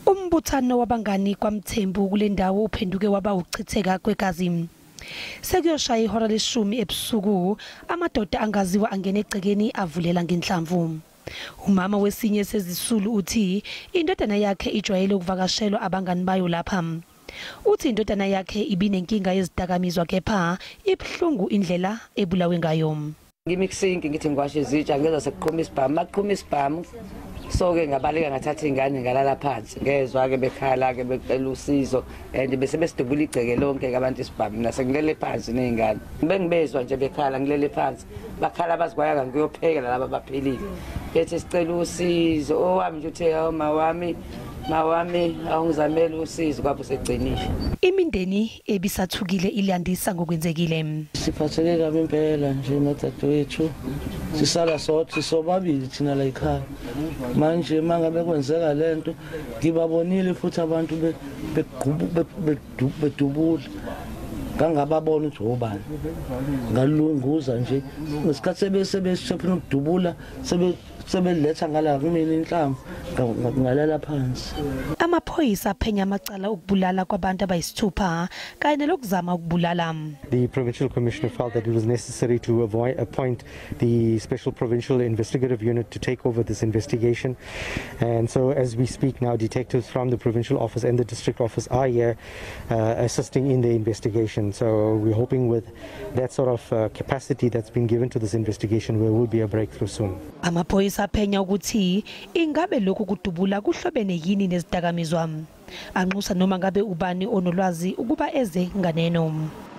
Umbuthano wabangani kwaMthembu kule ndawo uphenduke waba uchitheka kwegazi. Sekuyoshaya ihora leshumi ebusuku, amadoda angaziwa angena egcekeni avulela ngenhlamvu. Umama wesinye sesisulu uthi indodana yakhe ijwayele ukuvakashelwa abangani bayo lapha. Uthi indodana yakhe ibinenkinga yezidakamizwa kepha ibhlungu indlela ebulawe ngayo. Ngimikusinki ngithi ngiwashe izitsha ngeza sekuqhuma isibhamu maqhuma isibhamu so-ke ngabaleka ngathatha ingane ngalala phansi ngezwa-ke bekhala-ke becela usizo and bese besidubula igceke lonke-ke abantu isibhamu mina sengilele phansi ney'ngane bengibezwa nje bekhala ngilele phansi bakhala bazikwayaka ngiyophekela laba baphilile bethi sicela usizo owami nje uthe hawu mawami awungizamele usizo kwapho segcinile. Imindeni ebisathukile ilandisa ngokwenzekile. Siphatheke kabi impela nje nodadewethu sisala sothi sobabili thina la ekhaya manje mangabe kwenzeka lento ngibabonile futhi abantu bedubula ngangababona ukuthi obani ngalunguza nje ngesikhathi sebesepha ukudubula sebeletha ngala kumina inhlamvu ngalala phansi. Amaphoyisa aphenya amacala okubulala kwabantu abayisithupha kanye nelokuzama ukubulala. The Provincial Commissioner felt that it was necessary to appoint the Special Provincial Investigative Unit to take over this investigation, and so as we speak now, detectives from the Provincial Office and the District Office are here assisting in the investigation. So we're hoping with that sort of capacity that's been given to this investigation, there will be a breakthrough soon. Amaphoyisa aphenya ukuthi ingabe lokhu kudubula kuhlobene yini nezidakamizwa. Anxusa noma ngabe ubani onolwazi ukuba eze nganeno.